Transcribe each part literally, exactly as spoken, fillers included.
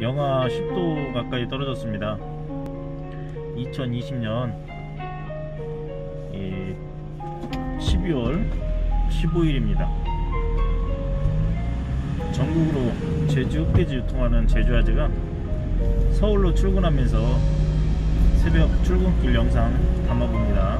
영하 십 도 가까이 떨어졌습니다. 이천이십 년 십이월 십오일입니다. 전국으로 제주 흑돼지 유통하는 제주아즈가 서울로 출근하면서 새벽 출근길 영상 담아봅니다.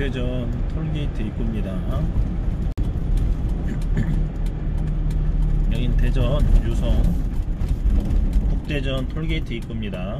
북대전 톨게이트 입구입니다. 여긴 대전 유성 북대전 톨게이트 입구입니다.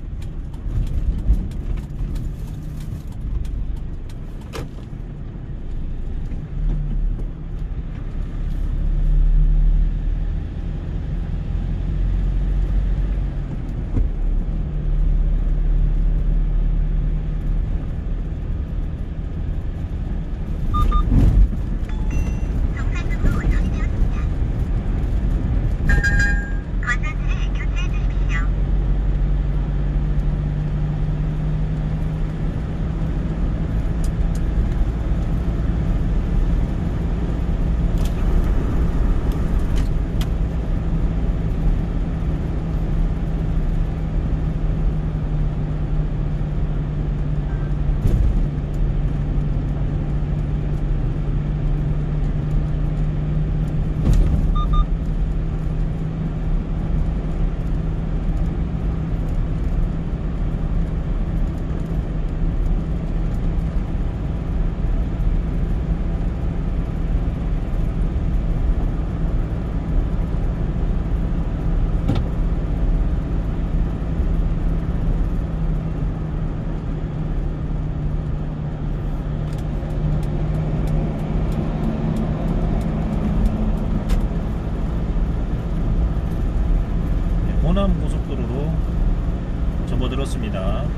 호남 고속도로로 접어들었습니다.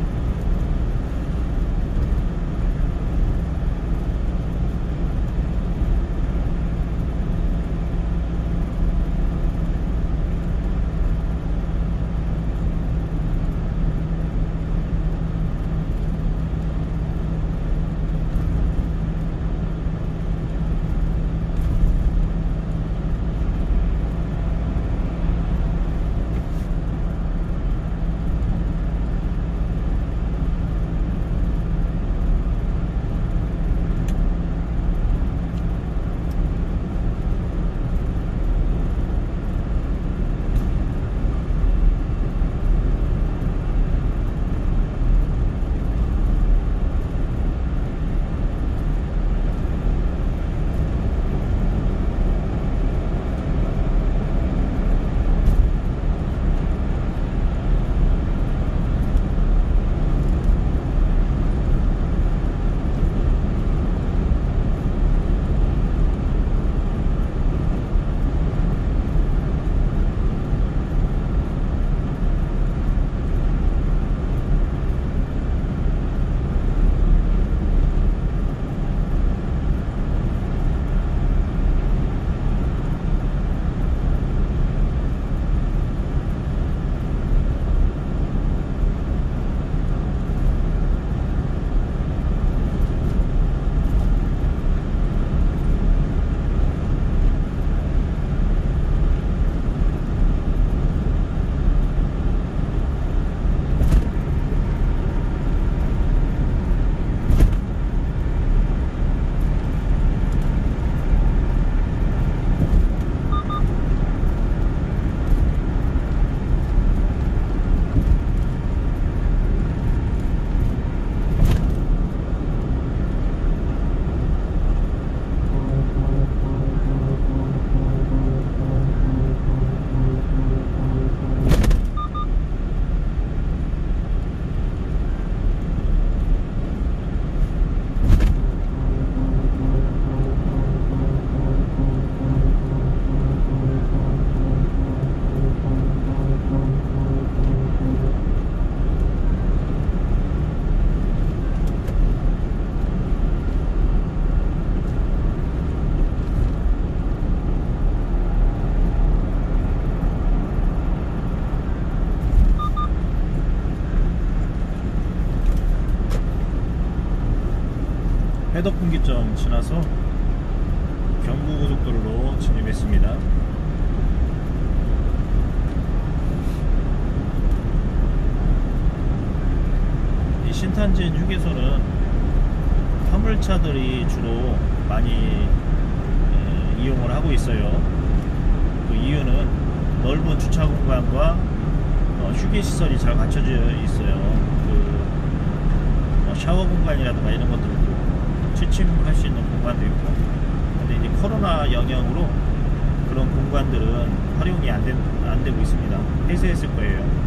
해덕분기점 지나서 경부고속도로로 진입했습니다. 이 신탄진 휴게소는 화물차들이 주로 많이 에, 이용을 하고 있어요. 그 이유는 넓은 주차 공간과 어, 휴게시설이 잘 갖춰져 있어요. 그 어, 샤워 공간이라든가 이런 것들 있고, 취침할 수 있는 공간도 있고. 근데 이제 코로나 영향으로 그런 공간들은 활용이 안, 된, 안 되고 있습니다. 폐쇄했을 거예요.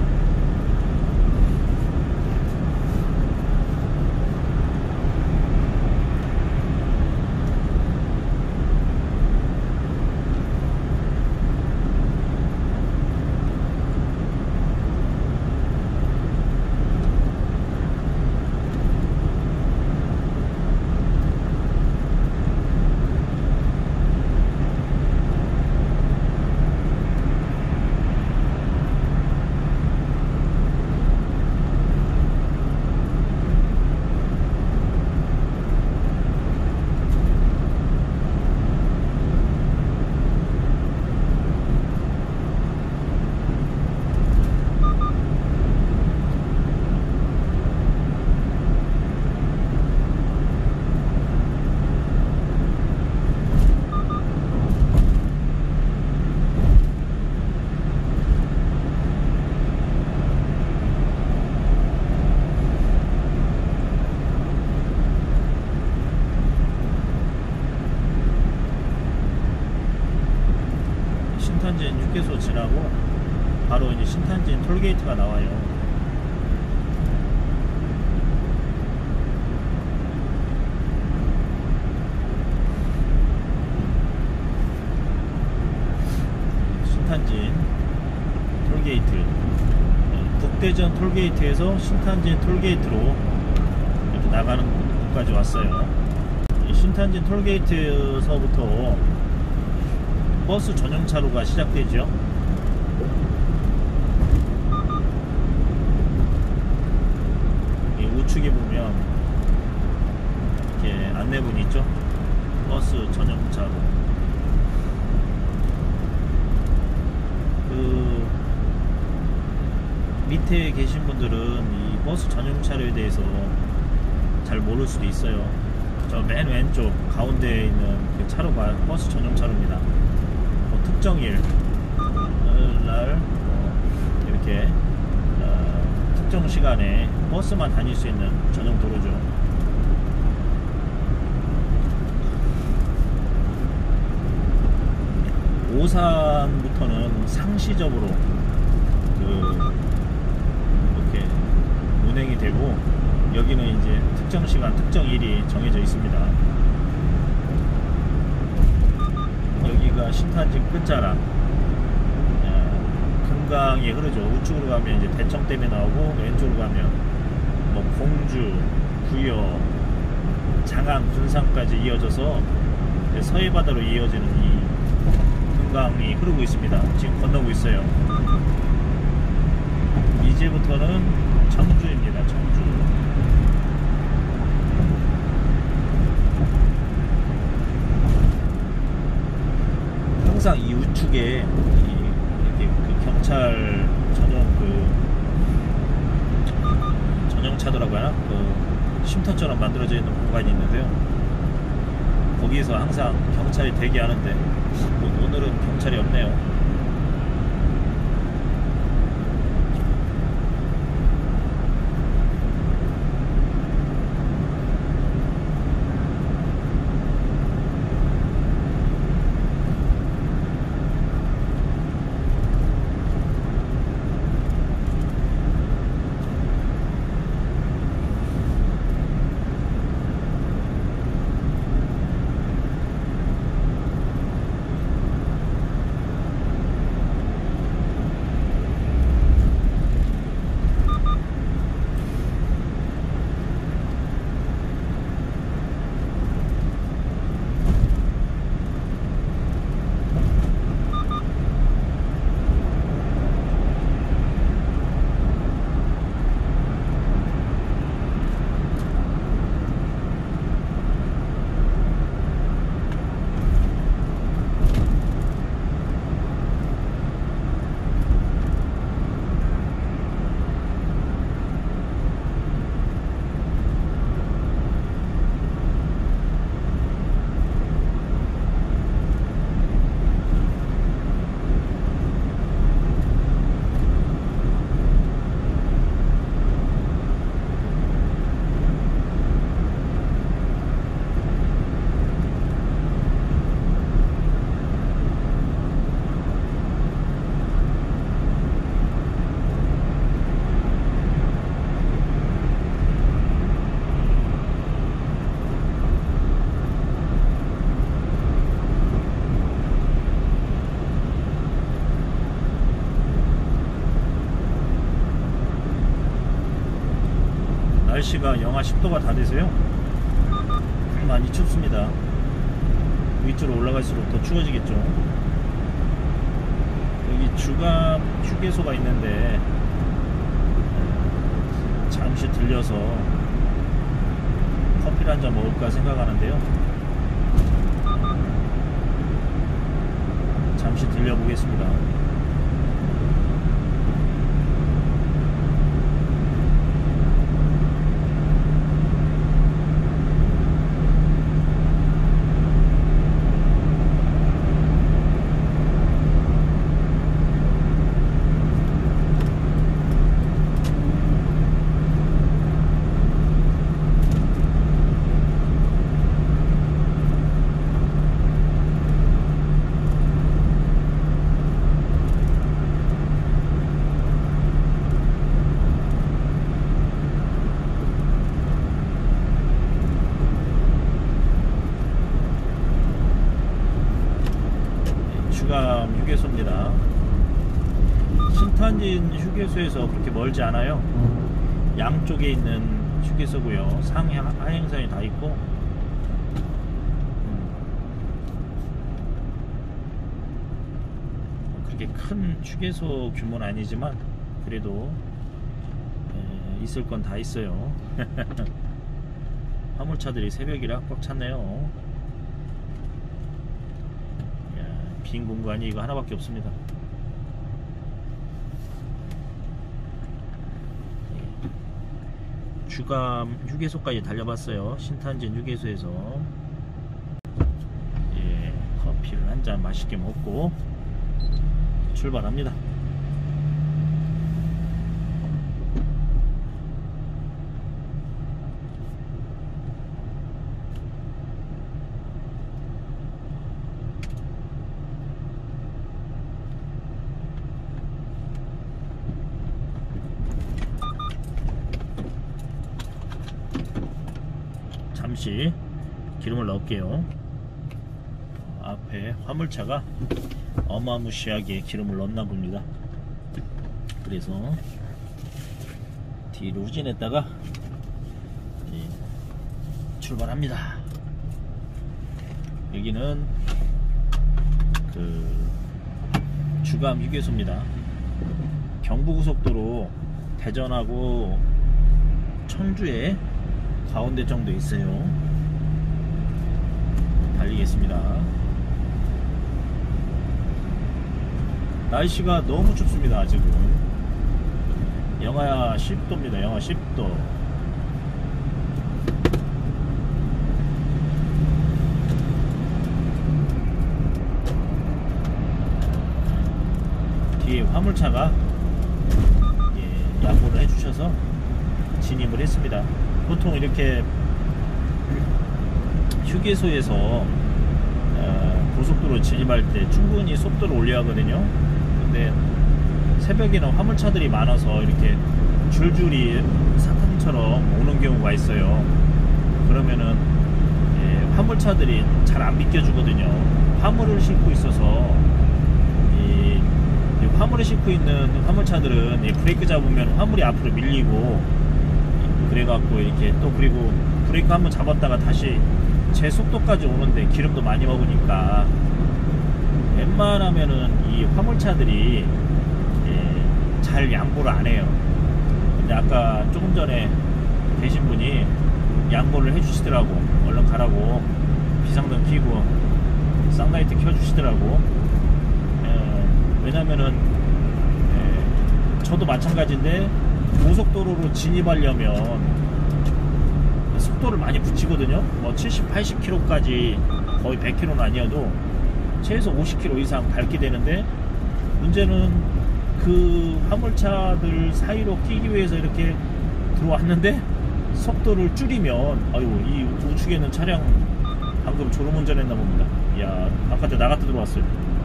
신탄진 휴게소 지나고 바로 이제 신탄진 톨게이트가 나와요. 신탄진 톨게이트, 북대전 톨게이트에서 신탄진 톨게이트로 이렇게 나가는 곳까지 왔어요. 신탄진 톨게이트에서부터 버스 전용차로가 시작되죠. 이 우측에 보면 이렇게 안내문이 있죠. 버스 전용차로. 그 밑에 계신 분들은 이 버스 전용차로에 대해서 잘 모를 수도 있어요. 저 맨 왼쪽 가운데에 있는 그 차로가 버스 전용차로입니다. 특정일 날 이렇게 어, 특정 시간에 버스만 다닐 수 있는 전용 도로죠. 오산부터는 상시적으로 그 이렇게 운행이 되고, 여기는 이제 특정 시간 특정 일이 정해져 있습니다. 여기가 신탄진 끝자락, 금강이 흐르죠. 우측으로 가면 이제 대청댐이 나오고, 왼쪽으로 가면 뭐 공주, 구여, 장안, 군산까지 이어져서 서해바다로 이어지는 이 금강이 흐르고 있습니다. 지금 건너고 있어요. 이제부터는 청주입니다. 청주. 항상 이 우측에 이렇게 그 경찰 전용 그 전용차도라고 하나? 그 쉼터처럼 만들어져 있는 공간이 있는데요. 거기에서 항상 경찰이 대기하는데 오늘은 경찰이 없네요. 날씨가 영하 십 도가 다 돼서요 많이 춥습니다. 위쪽으로 올라갈수록 더 추워지겠죠. 여기 주감 휴게소가 있는데 잠시 들려서 커피를 한잔 먹을까 생각하는데요. 잠시 들려보겠습니다. 주감 휴게소입니다. 신탄진 휴게소에서 그렇게 멀지 않아요. 양쪽에 있는 휴게소고요. 상해 하행선이 다 있고 그렇게 큰 휴게소 규모는 아니지만 그래도 에, 있을 건 다 있어요. 화물차들이 새벽이라 꽉 찼네요. 빈 공간이 이거 하나밖에 없습니다. 주감 휴게소까지 달려봤어요. 신탄진 휴게소에서 예, 커피를 한잔 맛있게 먹고 출발합니다. 잠시 기름을 넣을게요. 앞에 화물차가 어마무시하게 기름을 넣나 봅니다. 그래서 뒤로 후진했다가 출발합니다. 여기는 그 주감 휴게소입니다. 경부고속도로 대전하고 청주에 가운데 정도 있어요. 달리겠습니다. 날씨가 너무 춥습니다. 지금 영하 십 도입니다. 영하 십 도. 뒤에 화물차가 예, 양보를 해주셔서 진입을 했습니다. 보통 이렇게 휴게소에서 어, 고속도로 진입할 때 충분히 속도를 올려야 하거든요. 근데 새벽에는 화물차들이 많아서 이렇게 줄줄이 사탕처럼 오는 경우가 있어요. 그러면은 예, 화물차들이 잘 안 비켜주거든요. 화물을 싣고 있어서 이, 이 화물을 싣고 있는 화물차들은 이 브레이크 잡으면 화물이 앞으로 밀리고 그래갖고 이렇게 또 그리고 브레이크 한번 잡았다가 다시 제 속도까지 오는데 기름도 많이 먹으니까 웬만하면은 이 화물차들이 예, 잘 양보를 안 해요. 근데 아까 조금 전에 계신 분이 양보를 해주시더라고. 얼른 가라고 비상등 켜고 쌍라이트 켜주시더라고. 예, 왜냐면은 예, 저도 마찬가지인데 고속도로로 진입하려면 속도를 많이 붙이거든요. 뭐 칠십, 팔십 킬로미터까지 거의 백 킬로미터는 아니어도 최소 오십 킬로미터 이상 밟게 되는데 문제는 그 화물차들 사이로 끼기 위해서 이렇게 들어왔는데 속도를 줄이면 아이고 이 우측에 있는 차량 방금 졸음운전했나 봅니다. 이야 바깥에 나갔다 들어왔어요.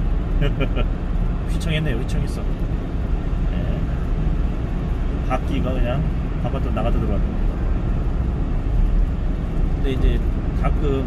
휘청했네요. 휘청했어. 바퀴가 그냥 바깥으로 나가다 들어왔던 겁니다. 근데 이제 가끔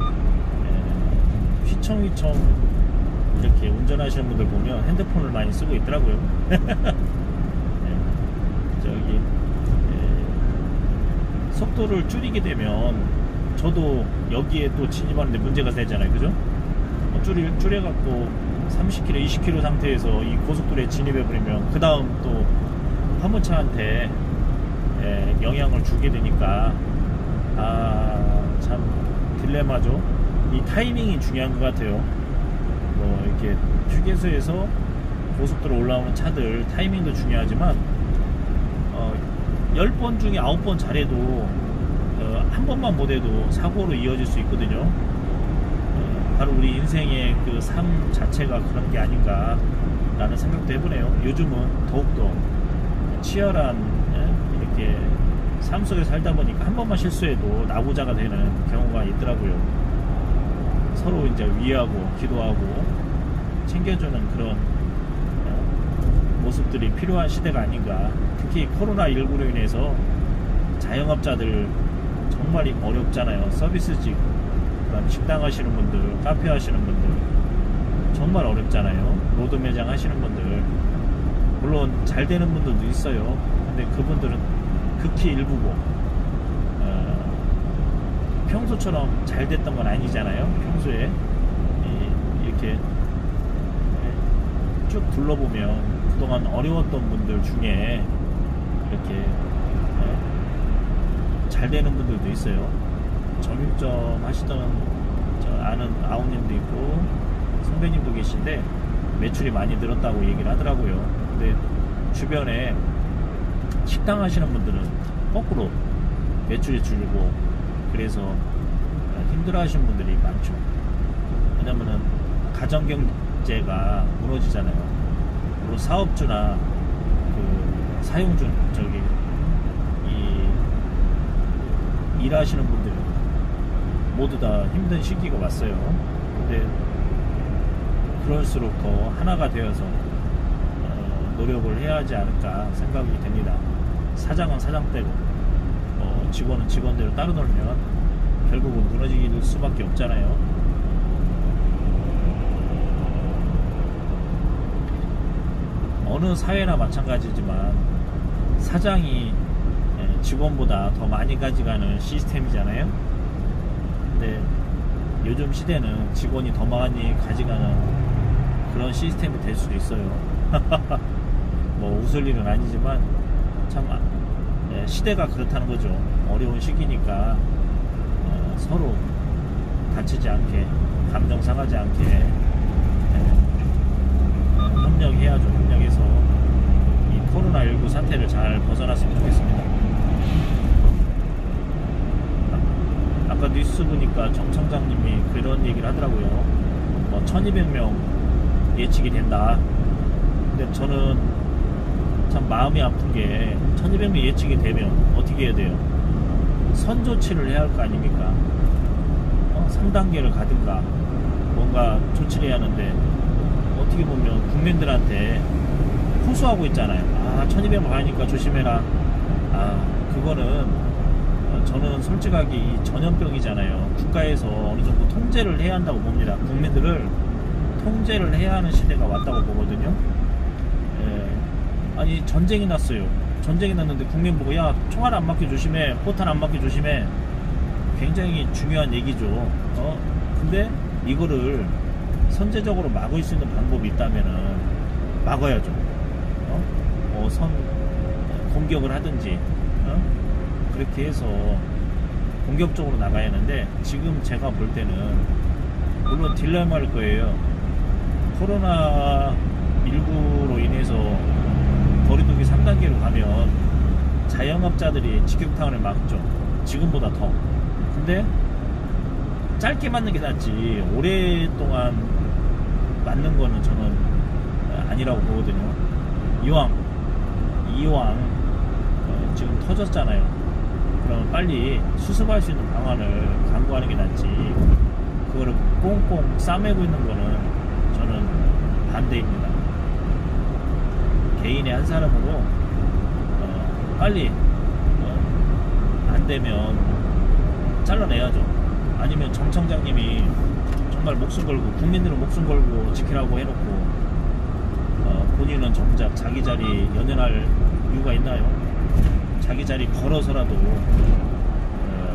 에, 휘청휘청 이렇게 운전하시는 분들 보면 핸드폰을 많이 쓰고 있더라고요. 네, 저기 에, 속도를 줄이게 되면 저도 여기에 또 진입하는데 문제가 되잖아요. 그죠? 어, 줄이, 줄여갖고 삼십 킬로미터, 이십 킬로미터 상태에서 이 고속도로에 진입해버리면 그 다음 또 화물차한테 예, 영향을 주게 되니까 아 참 딜레마죠. 이 타이밍이 중요한 것 같아요. 뭐 이렇게 휴게소에서 고속도로 올라오는 차들 타이밍도 중요하지만 어, 열 번 중에 아홉 번 잘해도 어, 한 번만 못해도 사고로 이어질 수 있거든요. 어, 바로 우리 인생의 그 삶 자체가 그런 게 아닌가 라는 생각도 해보네요. 요즘은 더욱더 치열한 예, 이렇게 삶 속에 살다 보니까 한 번만 실수해도 나고자가 되는 경우가 있더라고요. 서로 이제 위하고 기도하고 챙겨주는 그런 모습들이 필요한 시대가 아닌가. 특히 코로나십구로 인해서 자영업자들 정말 어렵잖아요. 서비스직, 그다음 식당 하시는 분들, 카페 하시는 분들 정말 어렵잖아요. 로드 매장 하시는 분들 물론 잘 되는 분들도 있어요. 근데 그분들은 극히 일부고 어, 평소처럼 잘 됐던 건 아니잖아요. 평소에 이, 이렇게 쭉 둘러보면 그동안 어려웠던 분들 중에 이렇게 네, 잘 되는 분들도 있어요. 정육점 하시던 저 아는 아우님도 있고 선배님도 계신데 매출이 많이 늘었다고 얘기를 하더라고요. 근데 주변에 식당 하시는 분들은 거꾸로 매출이 줄고 그래서 힘들어 하시는 분들이 많죠. 왜냐면은 가정경제가 무너지잖아요. 그리고 사업주나 그 사용주 저기 이 일하시는 분들 모두 다 힘든 시기가 왔어요. 근데 그럴수록 더 하나가 되어서 어, 노력을 해야 하지 않을까 생각이 됩니다. 사장은 사장대로 어, 직원은 직원대로 따로 놀면 결국은 무너질 수밖에 없잖아요. 어느 사회나 마찬가지지만 사장이 직원보다 더 많이 가져가는 시스템이잖아요. 근데 요즘 시대는 직원이 더 많이 가져가는 그런 시스템이 될 수도 있어요. 뭐 웃을 일은 아니지만 참 시대가 그렇다는 거죠. 어려운 시기니까 어, 서로 다치지 않게 감정 상하지 않게 어, 협력해야죠. 협력해서 이 코로나십구 사태를 잘 벗어났으면 좋겠습니다. 아까 뉴스 보니까 정 청장님이 그런 얘기를 하더라고요. 뭐 천이백 명 예측이 된다. 근데 저는 참 마음이 아픈 게 천이백 명 예측이 되면 어떻게 해야 돼요? 선조치를 해야 할 거 아닙니까? 어, 삼 단계를 가든가 뭔가 조치를 해야 하는데 어떻게 보면 국민들한테 호소하고 있잖아요. 아 천이백 명 가니까 조심해라. 아 그거는 저는 솔직하게 이 전염병이잖아요. 국가에서 어느 정도 통제를 해야 한다고 봅니다. 국민들을 통제를 해야 하는 시대가 왔다고 보거든요. 예. 아니 전쟁이 났어요. 전쟁이 났는데 국민 보고 야 총알 안 맞게 조심해, 포탄 안 맞게 조심해. 굉장히 중요한 얘기죠. 어? 근데 이거를 선제적으로 막을 수 있는 방법이 있다면은 막아야죠. 어? 어, 선 공격을 하든지. 어? 그렇게 해서 공격적으로 나가야 하는데 지금 제가 볼 때는 물론 딜레마일 거예요. 코로나십구로 인해서 거리두기 삼 단계로 가면 자영업자들이 직격탄을 맞죠. 지금보다 더. 근데 짧게 맞는 게 낫지 오랫동안 맞는 거는 저는 아니라고 보거든요. 이왕 이왕 지금 터졌잖아요. 그럼 빨리 수습할 수 있는 방안을 강구하는 게 낫지 그거를 꽁꽁 싸매고 있는 거는 저는 반대입니다. 개인의 한 사람으로 어, 빨리 어, 안 되면 잘라내야죠. 아니면 정 청장님이 정말 목숨 걸고 국민들은 목숨 걸고 지키라고 해놓고 어, 본인은 정작 자기 자리 연연할 이유가 있나요? 자기 자리 걸어서라도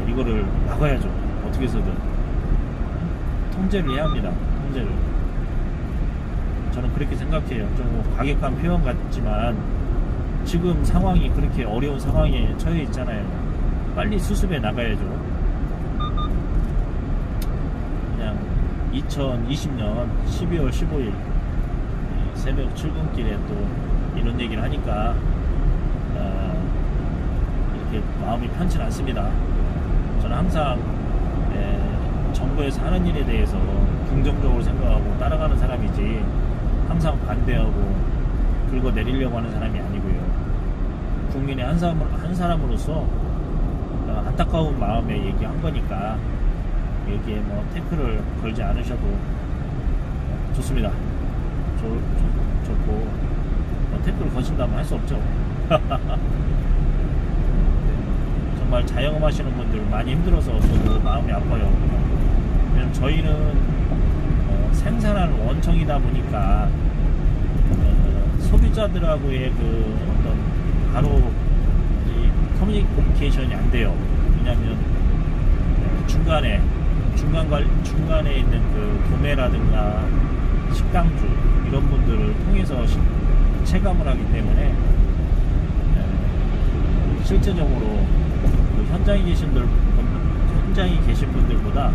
이거를 막아야죠. 어떻게 해서든 통제를 해야 합니다. 통제를. 저는 그렇게 생각해요. 좀 과격한 표현 같지만 지금 상황이 그렇게 어려운 상황에 처해 있잖아요. 빨리 수습해 나가야죠. 그냥 이천이십 년 십이월 십오일 새벽 출근길에 또 이런 얘기를 하니까 어, 이렇게 마음이 편치 않습니다. 저는 항상 에, 정부에서 하는 일에 대해서 긍정적으로 생각하고 따라가는 사람이지 항상 반대하고 긁어내리려고 하는 사람이 아니고요. 국민의 한, 사람, 한 사람으로서 어, 안타까운 마음에 얘기한 거니까 여기에 뭐 태클을 걸지 않으셔도 좋습니다. 좋, 좋, 좋고 뭐 태클을 거신다면 할 수 없죠. 정말 자영업 하시는 분들 많이 힘들어서 저도 마음이 아파요. 왜냐면 저희는 어, 생산하는 원청이다 보니까 어, 소비자들하고의 그 어떤 바로 이 커뮤니케이션이 안 돼요. 왜냐하면 어, 중간에 중간 관 중간에 있는 그 도매라든가 식당주 이런 분들을 통해서 시, 체감을 하기 때문에 어, 실제적으로 그 현장에 계신 분들 현장에 계신 분들보다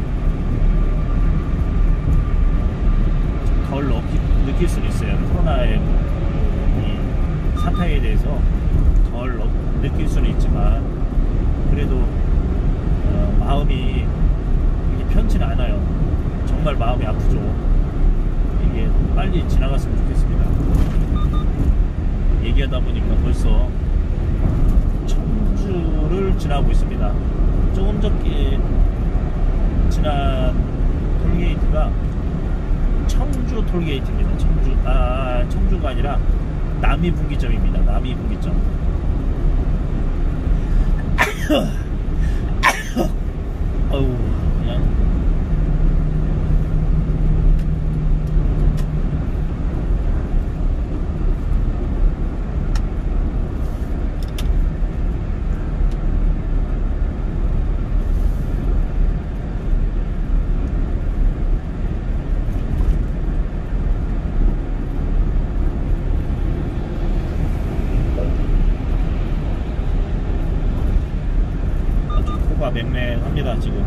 덜 느끼, 느낄 수는 있어요. 코로나의 이 사태에 대해서 덜 느낄 수는 있지만 그래도 어, 마음이 이게 편치는 않아요. 정말 마음이 아프죠. 이게 빨리 지나갔으면 좋겠습니다. 얘기하다 보니까 벌써 청주를 지나고 있습니다. 조금 전에 지난 톨게이트가 청주 톨게이트입니다. 청주, 아, 청주가 아니라 남이분기점입니다. 남이분기점. 어우, 그냥. 맹맹합니다 지금.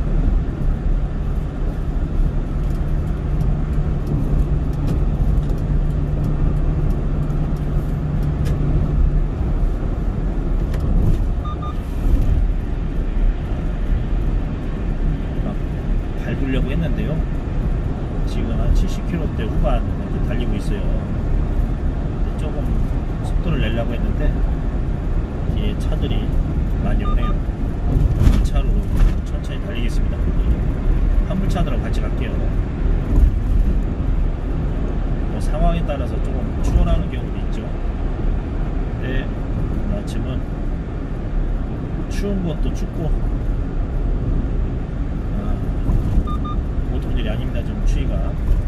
밟으려고 했는데요. 지금 한 칠십 킬로미터 후반 달리고 있어요. 조금 속도를 내려고 했는데 뒤에 차들이 많이 오네요. 이 차로 천천히 달리겠습니다. 화물차들하고 같이 갈게요. 뭐 상황에 따라서 조금 추월하는 경우도 있죠. 근데 아침은 추운 것도 춥고 아, 보통 일이 아닙니다. 좀 추위가.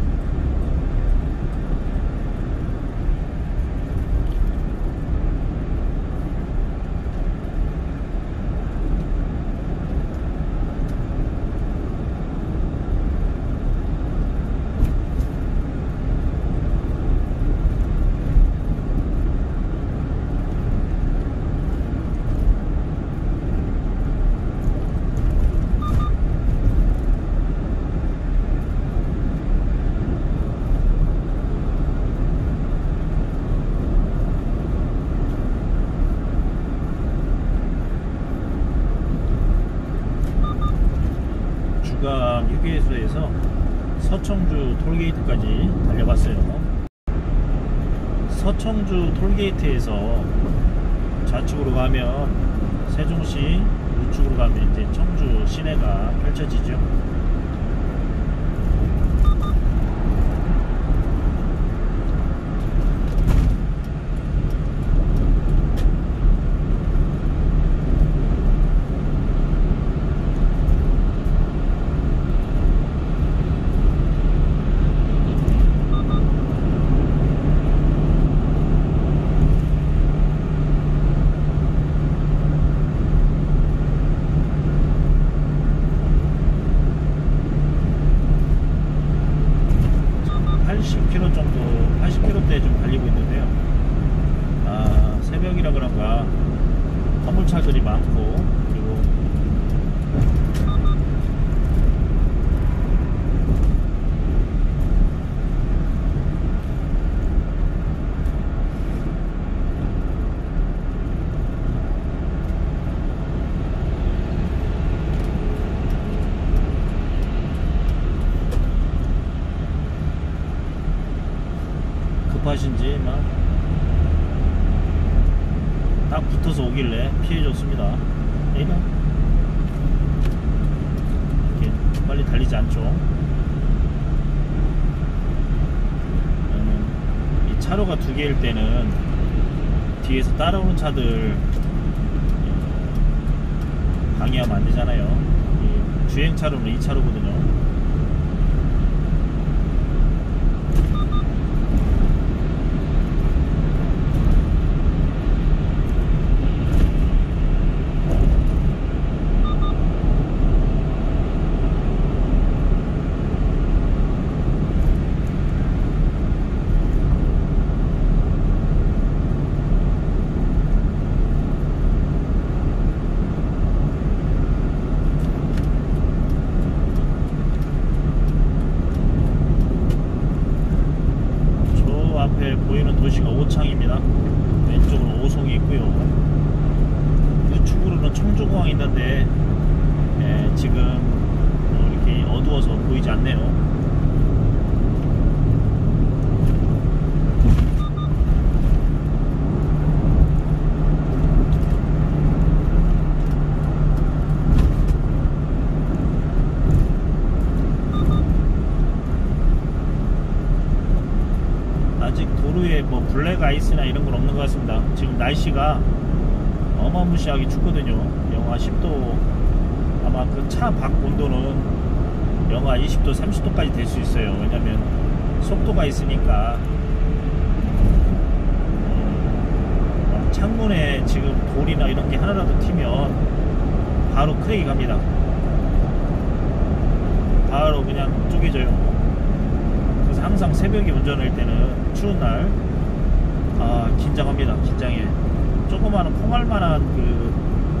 주간 휴게소에서 서청주 톨게이트까지 달려봤어요. 서청주 톨게이트에서 좌측으로 가면 세종시, 우측으로 가면 이제 청주 시내가 펼쳐지죠. 킬로미터 정도, 팔십 킬로미터대 좀 달리고 있는데요. 아, 새벽이라 그런가 화물차들이 많고, 그리고 급하신지 막 딱 붙어서 오길래 피해줬습니다. 이거 이렇게 빨리 달리지 않죠. 이 차로가 두 개일 때는 뒤에서 따라오는 차들 방해하면 안 되잖아요. 이 주행차로는 이 차로거든요. 앞에 보이는 도시가 오창입니다. 왼쪽으로 오송이 있고요. 우측으로는 청주공항이 있는데 예, 지금 뭐 이렇게 어두워서 보이지 않네요. 아직 도로에 뭐 블랙 아이스나 이런 건 없는 것 같습니다. 지금 날씨가 어마무시하게 춥거든요. 영하 십 도, 아마 그 차 밖 온도는 영하 이십 도, 삼십 도까지 될 수 있어요. 왜냐면 속도가 있으니까. 음, 창문에 지금 돌이나 이런 게 하나라도 튀면 바로 크랙이 갑니다. 바로 그냥 쪼개져요. 그래서 항상 새벽에 운전할 때는 추운 날, 아, 긴장합니다. 긴장해. 조그마한 콩알만한 그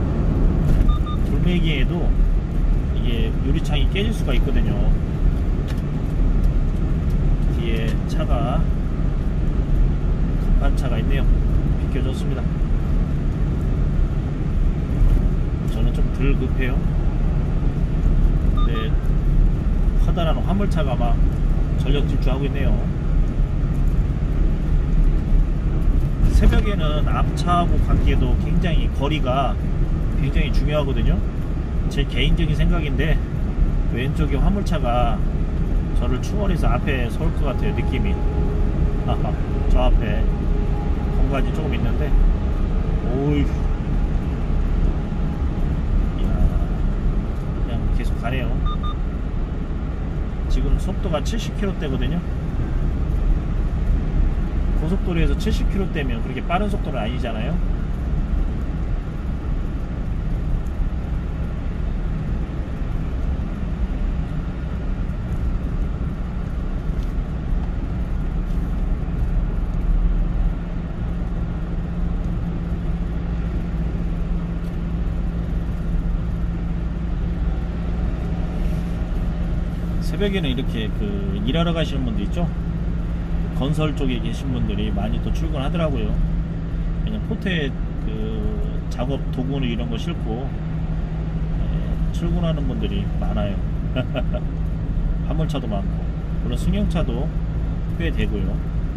돌멩이에도 이게 유리창이 깨질 수가 있거든요. 뒤에 차가, 급한 차가 있네요. 비켜줬습니다. 저는 좀 덜 급해요. 근데 커다란 화물차가 막 전력 질주하고 있네요. 새벽에는 앞차하고 관계도 굉장히 거리가 굉장히 중요하거든요. 제 개인적인 생각인데 왼쪽에 화물차가 저를 추월해서 앞에 서올 것 같아요. 느낌이. 아하, 저 앞에 공간이 조금 있는데, 오이, 이야, 그냥 계속 가네요. 지금 속도가 칠십 킬로미터대거든요. 고속도로에서 칠십 킬로미터대면 그렇게 빠른 속도는 아니잖아요. 새벽에는 이렇게 그 일하러 가시는 분들 있죠. 건설 쪽에 계신 분들이 많이 또 출근하더라고요. 그냥 포트에 그 작업 도구는 이런 거 싣고 예, 출근하는 분들이 많아요. 화물차도 많고, 물론 승용차도 꽤 되고요.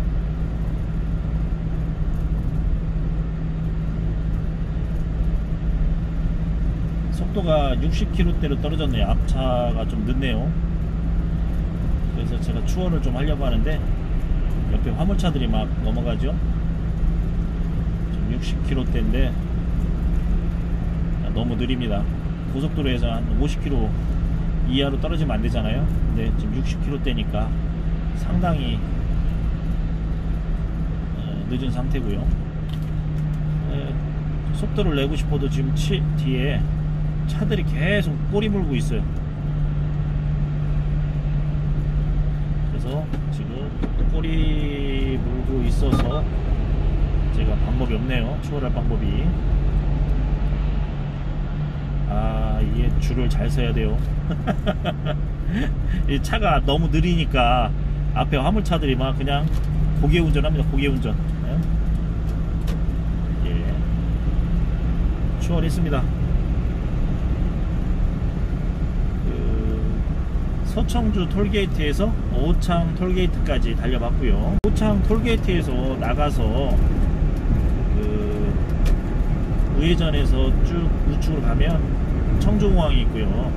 속도가 육십 킬로미터대로 떨어졌네요. 앞차가 좀 늦네요. 그래서 제가 추월을 좀 하려고 하는데 옆에 화물차들이 막 넘어가죠. 지금 육십 킬로미터대인데 너무 느립니다. 고속도로에서 한 오십 킬로미터 이하로 떨어지면 안 되잖아요. 근데 지금 육십 킬로미터대니까 상당히 늦은 상태고요. 속도를 내고 싶어도 지금 치, 뒤에 차들이 계속 꼬리 물고 있어요. 그래서 지금 꼬리 물고 있어서 제가 방법이 없네요. 추월할 방법이. 아, 이게 줄을 잘 서야 돼요. 이 차가 너무 느리니까 앞에 화물차들이 막 그냥 고개 운전합니다. 고개 운전. 예. 추월했습니다. 그 서청주 톨게이트에서 오창 톨게이트까지 달려봤고요. 오창 톨게이트에서 나가서 그 우회전에서 쭉 우측으로 가면 청주공항이 있고요.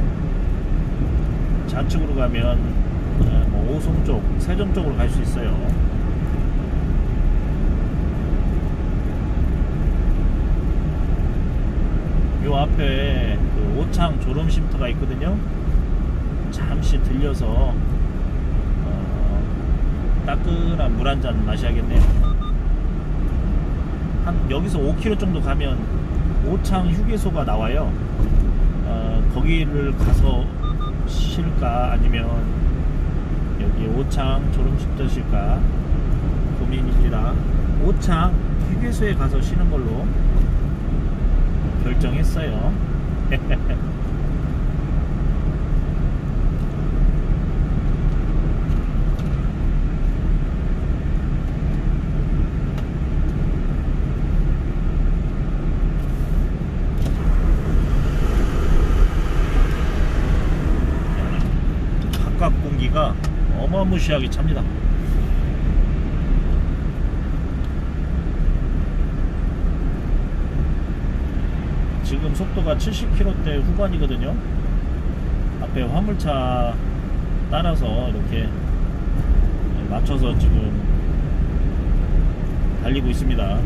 좌측으로 가면 뭐 오송 쪽, 세종 쪽으로 갈 수 있어요. 요 앞에 그 오창 졸음쉼터가 있거든요. 잠시 들려서 어, 따끈한 물 한 잔 마셔야겠네요. 한 여기서 오 킬로미터 정도 가면 오창 휴게소가 나와요. 어, 거기를 가서 쉴까 아니면 여기 오창 졸음쉼터 쉴까 고민입니다. 오창 휴게소에 가서 쉬는 걸로 결정했어요. 바깥 공기가 어마무시하게 찹니다. 지금 속도가 칠십 킬로미터대 후반이거든요. 앞에 화물차 따라서 이렇게 맞춰서 지금 달리고 있습니다.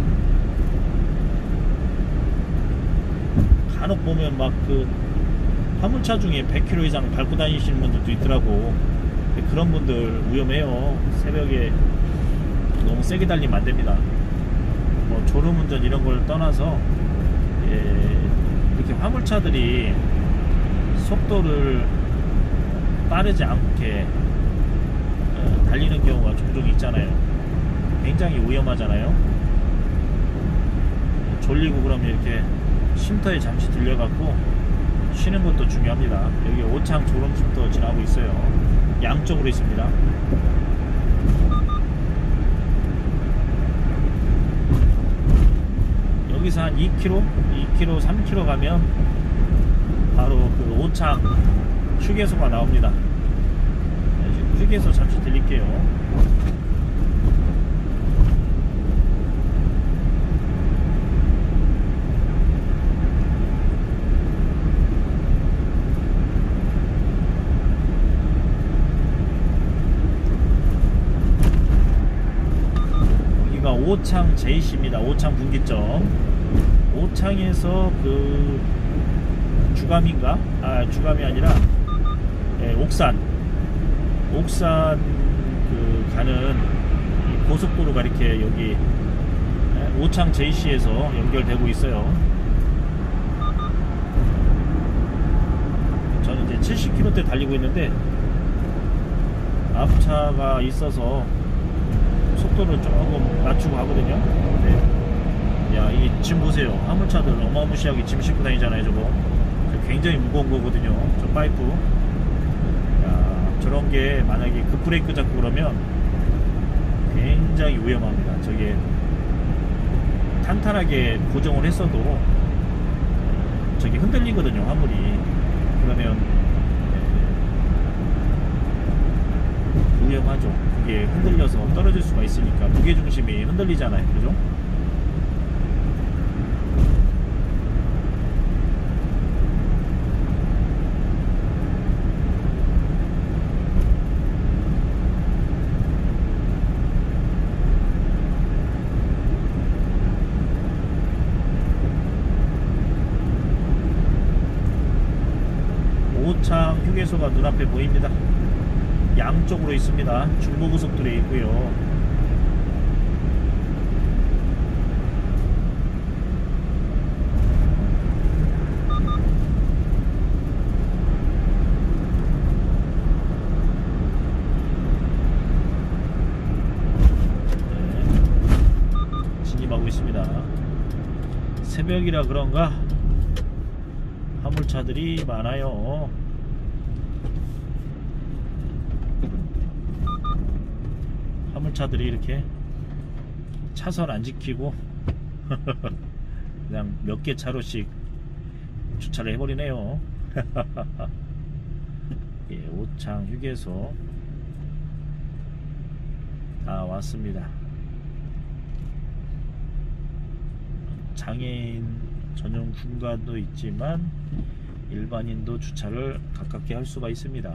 간혹 보면 막 그 화물차 중에 백 킬로미터 이상 밟고 다니시는 분들도 있더라고. 그런 분들 위험해요. 새벽에 너무 세게 달리면 안 됩니다. 뭐 졸음운전 이런 걸 떠나서 예, 이렇게 화물차들이 속도를 빠르지 않게 어, 달리는 경우가 종종 있잖아요. 굉장히 위험하잖아요. 졸리고 그러면 이렇게 쉼터에 잠시 들려갖고 쉬는 것도 중요합니다. 여기 오창 졸음쉼터 지나고 있어요. 양쪽으로 있습니다. 여기서 한 이 킬로미터, 이 킬로미터, 삼 킬로미터 가면 바로 그 오창 휴게소가 나옵니다. 네, 지금 휴게소 잠시 들릴게요. 오창 제이씨입니다. 오창 분기점. 오창에서 그 주감인가? 아, 주감이 아니라 예, 옥산 옥산 그 가는 이 고속도로가 이렇게 여기 예, 오창 제이씨에서 연결되고 있어요. 저는 이제 칠십 킬로미터대 달리고 있는데 앞차가 있어서 속도를 조금 낮추고 하거든요. 네. 야, 이 짐 보세요. 화물차들 어마무시하게 짐 싣고 다니잖아요. 저거 굉장히 무거운 거거든요. 저 파이프. 야, 저런 게 만약에 급브레이크 잡고 그러면 굉장히 위험합니다. 저게 탄탄하게 고정을 했어도 저게 흔들리거든요. 화물이. 그러면 위험하죠. 그게 흔들려서 떨어질 수가 있으니까 무게중심이 흔들리잖아요. 그죠? 오창 휴게소가 눈앞에 보입니다. 양쪽으로 있습니다. 중부고속도로에 있고요. 있습니다. 새벽이라 그런가 화물차들이 많아요. 화물차들이 이렇게 차선 안 지키고 그냥 몇 개 차로씩 주차를 해버리네요. 예, 오창 휴게소 다 왔습니다. 장애인 전용 공간도 있지만 일반인도 주차를 가깝게 할 수가 있습니다.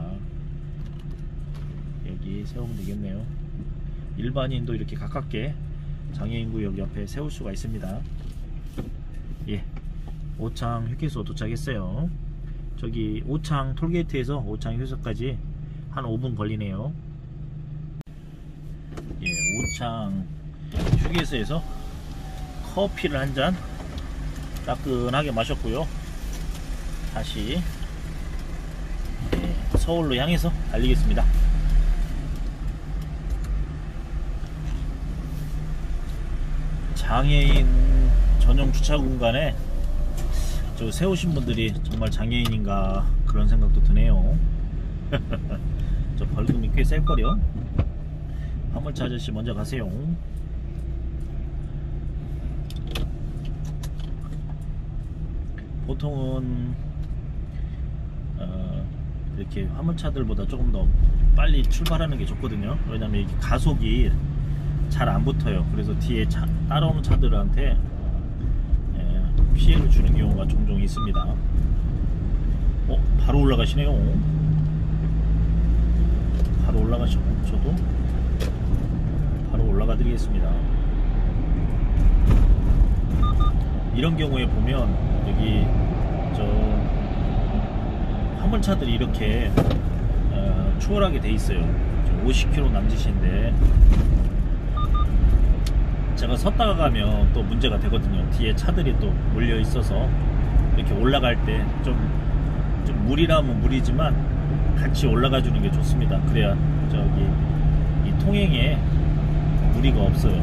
여기 세우면 되겠네요. 일반인도 이렇게 가깝게 장애인 구역 옆에 세울 수가 있습니다. 예, 오창 휴게소 도착했어요. 저기 오창 톨게이트에서 오창 휴게소까지 한 오 분 걸리네요. 예, 오창 휴게소에서 커피를 한 잔 따끈하게 마셨고요. 다시 예, 서울로 향해서 달리겠습니다. 장애인 전용 주차 공간에 저 세우신 분들이 정말 장애인인가 그런 생각도 드네요. 저 벌금이 꽤 셀거려. 화물차 아저씨 먼저 가세요. 보통은 어, 이렇게 화물차들보다 조금 더 빨리 출발하는 게 좋거든요. 왜냐면 이게 가속이 잘 안 붙어요. 그래서 뒤에 차, 따라오는 차들한테 예, 피해를 주는 경우가 종종 있습니다. 어? 바로 올라가시네요. 바로 올라가셔. 저도 바로 올라가 드리겠습니다. 이런 경우에 보면 여기 저 화물차들이 이렇게 어, 추월하게 돼 있어요. 오십 킬로미터 남짓인데 제가 섰다가 가면 또 문제가 되거든요. 뒤에 차들이 또 몰려 있어서 이렇게 올라갈 때 좀 좀 무리라면 무리지만 같이 올라가 주는 게 좋습니다. 그래야 저기 이 통행에 무리가 없어요.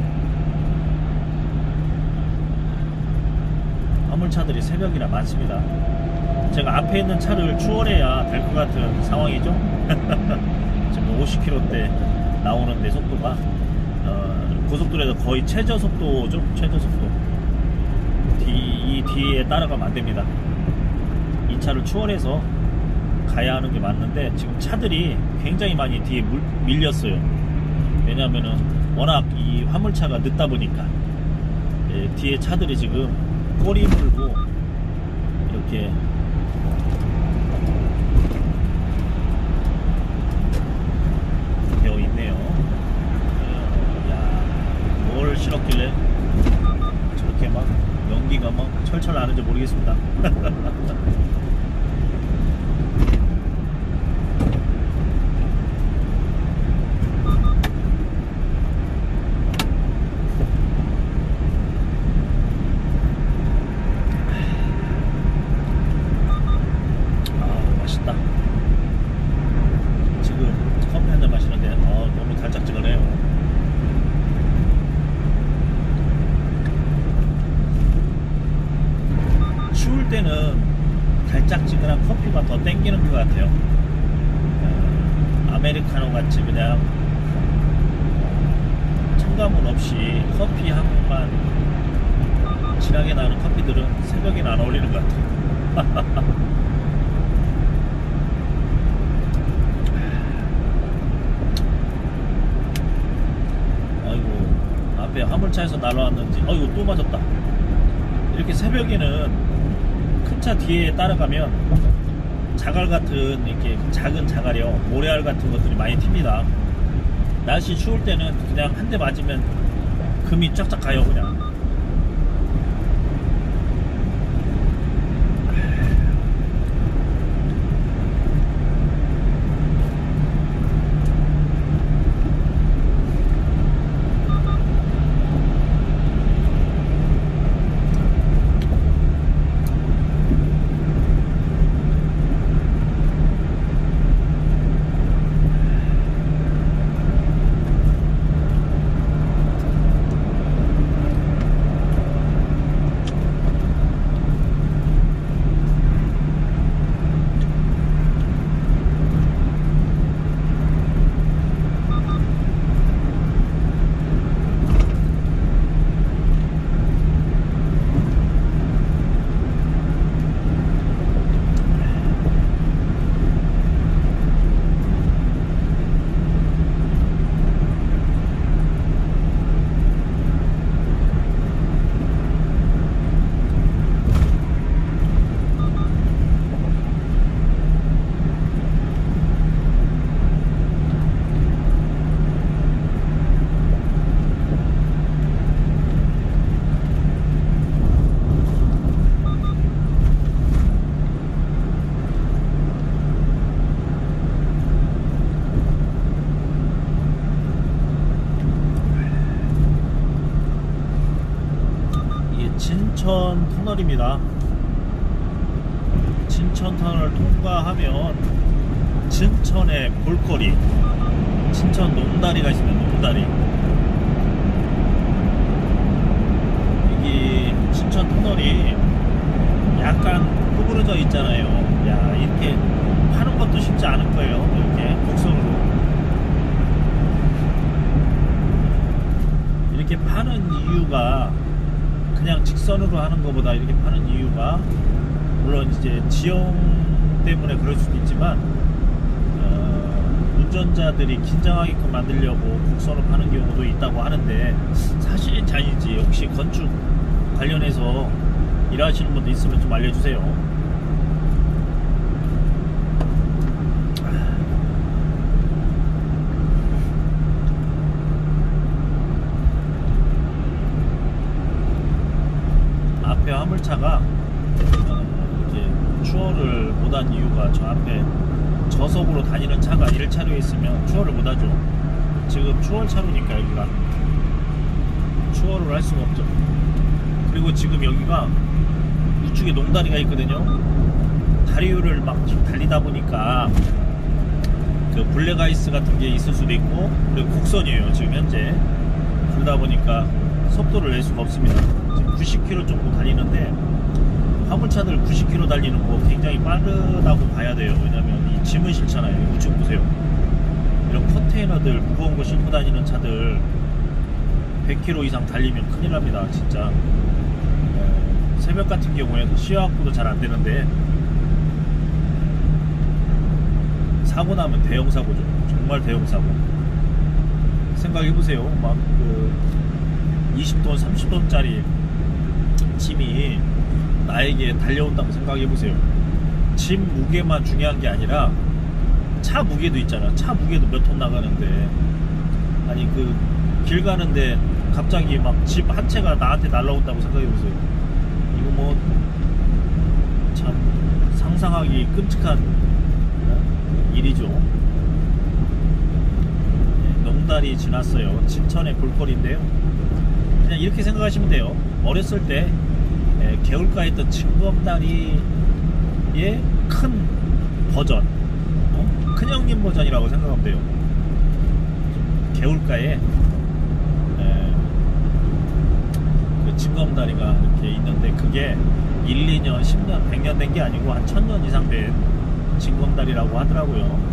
화물차들이 새벽이라 많습니다. 제가 앞에 있는 차를 추월해야 될 것 같은 상황이죠. 지금 오십 킬로미터대 나오는데 속도가 어, 고속도로에서 거의 최저 속도죠. 최저 속도. 뒤, 이 뒤에 따라가면 안 됩니다. 이 차를 추월해서 가야 하는 게 맞는데 지금 차들이 굉장히 많이 뒤에 물, 밀렸어요. 왜냐면은 워낙 이 화물차가 늦다 보니까 예, 뒤에 차들이 지금 꼬리 물고 이렇게 되어 있네요. 야, 뭘 실었길래 저렇게 막 연기가 막 철철 나는지 모르겠습니다. 때는 달짝지근한 커피가 더 땡기는 것 같아요. 어, 아메리카노 같이 그냥 첨가물 없이 커피 향만 진하게 나는 커피들은 새벽에는 안 어울리는 것 같아요. 아이고, 앞에 화물차에서 날아왔는지 아이고 또 맞았다. 이렇게 새벽에는 큰 차 뒤에 따라가면 자갈 같은 이렇게 작은 자갈이요, 모래알 같은 것들이 많이 튑니다. 날씨 추울 때는 그냥 한 대 맞으면 금이 쫙쫙 가요. 그냥 진천 터널입니다. 진천 터널을 통과하면 진천의 볼거리, 진천 농다리가 있습니다. 농다리. 여기 진천 터널이 약간 구부러져 있잖아요. 야, 이렇게 파는 것도 쉽지 않을 거예요. 이렇게 곡선으로 이렇게 파는 이유가, 그냥 직선으로 하는 것보다 이렇게 파는 이유가, 물론 이제 지형 때문에 그럴 수도 있지만 어, 운전자들이 긴장하게끔 만들려고 곡선으로 파는 경우도 있다고 하는데, 사실인지 아닌지 혹시 건축 관련해서 일하시는 분도 있으면 좀 알려주세요. 앞에 화물차가 이렇게 추월을 못한 이유가, 저 앞에 저속으로 다니는 차가 일 차로에 있으면 추월을 못하죠. 지금 추월 차로니까 여기가 추월을 할 수가 없죠. 그리고 지금 여기가 우측에 농다리가 있거든요. 다리 위를 막 달리다 보니까 그 블랙아이스 같은 게 있을 수도 있고, 그리고 곡선이에요 지금 현재. 그러다 보니까 속도를 낼 수가 없습니다. 지금 구십 킬로미터 정도 달리는데, 화물차들 구십 킬로미터 달리는 거 굉장히 빠르다고 봐야 돼요. 왜냐면 이 짐을 실잖아요. 우측 보세요. 이런 컨테이너들 무거운 거 싣고 다니는 차들 백 킬로미터 이상 달리면 큰일 납니다. 진짜 새벽 같은 경우에는 시야 확보도 잘 안 되는데, 사고 나면 대형 사고죠. 정말 대형 사고. 생각해보세요. 막 그 이십 톤, 삼십 톤짜리 짐이 나에게 달려온다고 생각해보세요. 짐 무게만 중요한 게 아니라 차 무게도 있잖아. 차 무게도 몇 톤 나가는데, 아니 그 길 가는데 갑자기 막 집 한 채가 나한테 날라온다고 생각해보세요. 이거 뭐 참 상상하기 끔찍한 일이죠. 네, 농다리 지났어요. 진천의 볼거리인데요. 그냥 이렇게 생각하시면 돼요. 어렸을 때 에, 개울가에 있던 징검다리의 큰 버전, 어? 큰형님 버전이라고 생각하면 돼요. 개울가에 에, 그 징검다리가 이렇게 있는데, 그게 일, 이 년, 십 년, 백 년 된 게 아니고 한 천 년 이상 된 징검다리라고 하더라고요.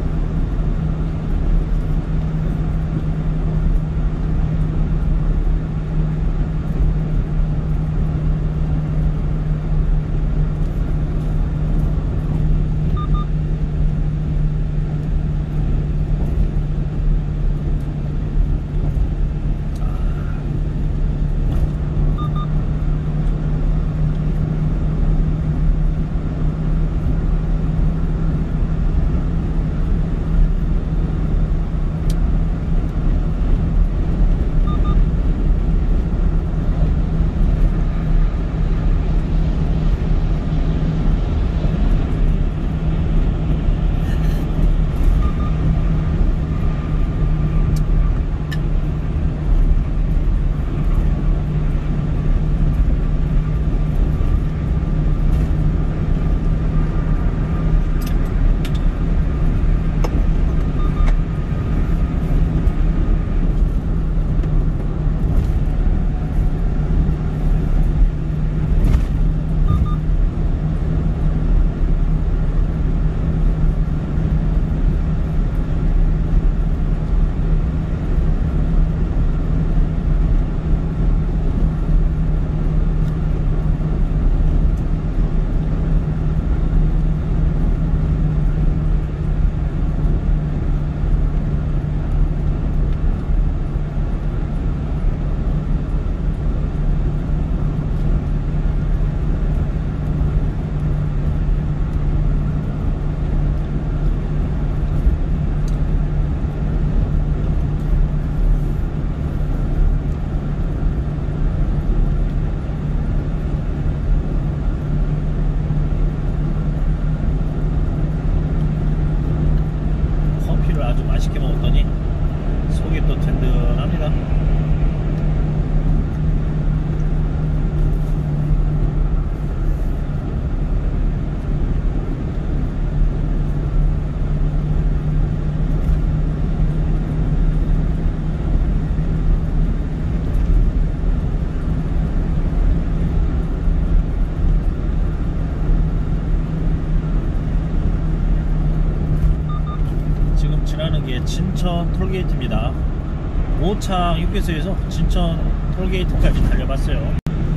진천 톨게이트입니다. 오창 휴게소에서 진천 톨게이트까지 달려봤어요.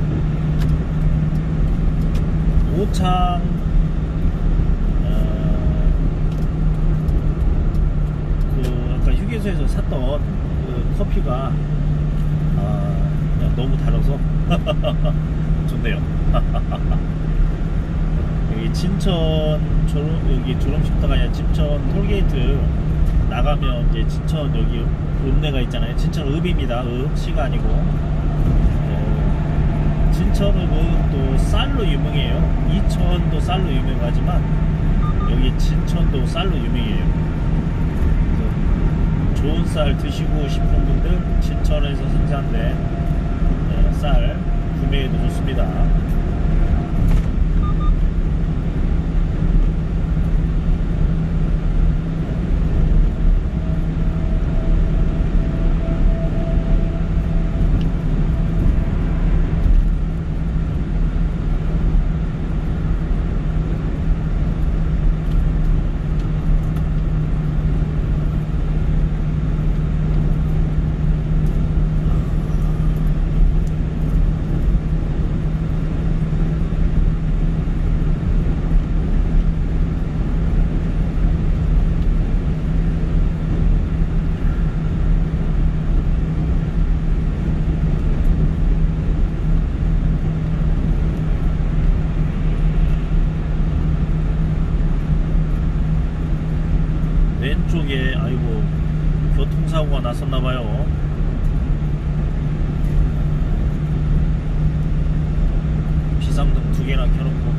오창 어, 그 아까 휴게소에서 샀던 그 커피가 아, 그냥 너무 달아서 좋네요. 여기 진천 졸음, 여기 졸음쉼터가 아니라 진천 톨게이트 나가면 이제 진천 여기 읍내가 있잖아요. 진천 읍입니다. 읍 시가 아니고. 어, 진천 읍은 또 쌀로 유명해요. 이천도 쌀로 유명하지만 여기 진천도 쌀로 유명해요. 그래서 좋은 쌀 드시고 싶은 분들 진천에서 생산된 어, 쌀 구매해도 좋습니다. 왼쪽에 아이고 교통사고가 났었나봐요. 비상등 두 개나 켜놓고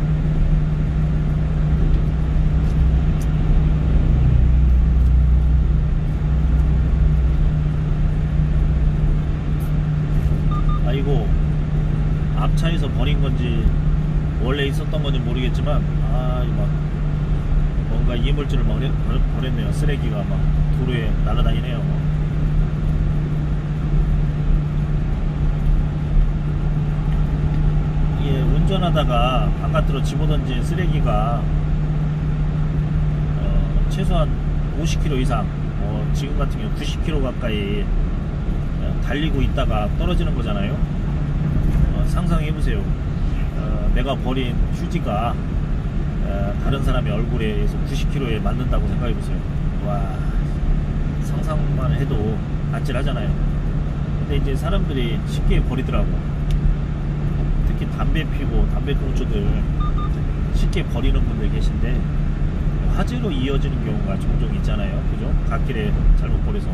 아이고 앞차에서 버린 건지 원래 있었던 건지 모르겠지만 아 막 뭔가 이물질을 막 버렸네요. 쓰레기가 막 도로에 날아다니네요. 예, 운전하다가 바깥으로 집어던진 쓰레기가 어, 최소한 오십 킬로미터 이상, 어, 지금 같은 경우 구십 킬로미터 가까이 달리고 있다가 떨어지는 거잖아요. 어, 상상해보세요. 어, 내가 버린 휴지가 어, 다른 사람의 얼굴에 구십 킬로미터에 맞는다고 생각해보세요. 와, 상상만 해도 아찔하잖아요. 근데 이제 사람들이 쉽게 버리더라고. 특히 담배 피고 담배 꽁초들 쉽게 버리는 분들 계신데 화재로 이어지는 경우가 종종 있잖아요. 그죠? 갓길에 잘못 버려서.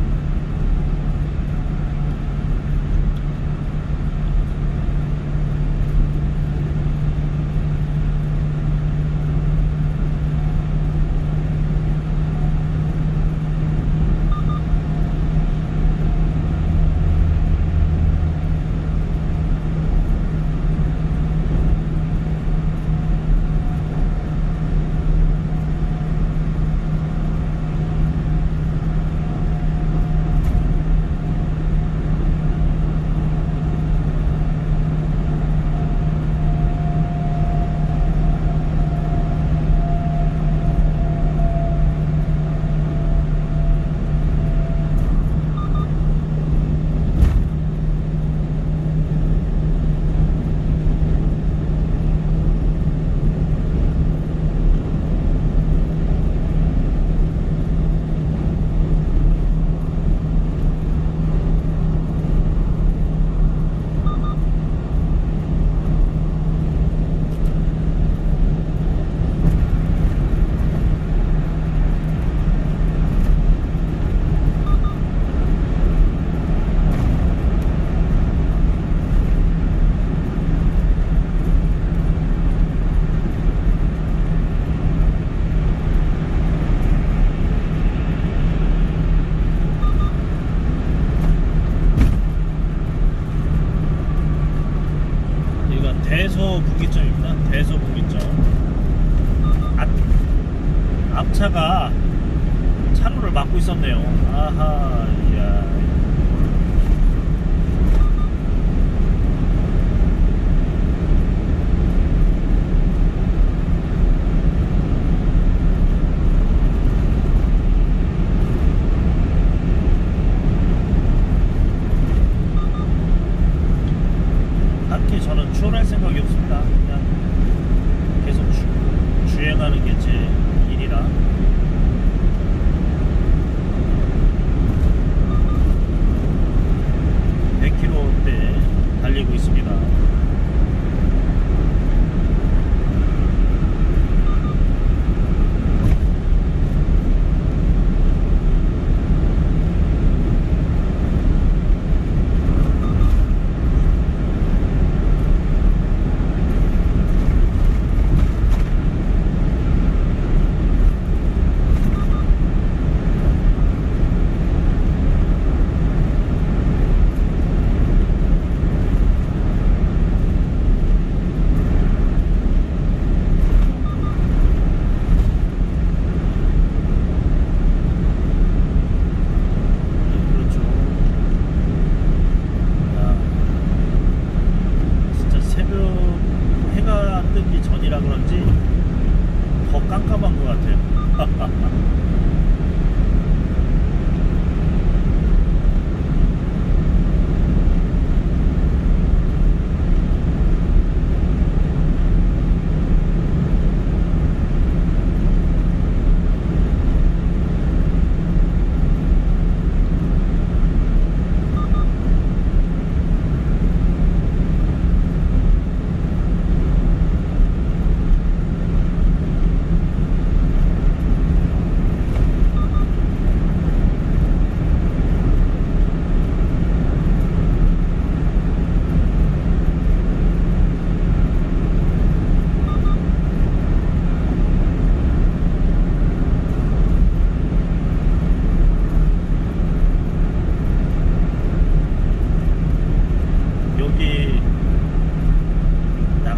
대서분기점입니다. 대서분기점. 앞, 앞차가 차로를 막고 있었네요. 아하, 이야.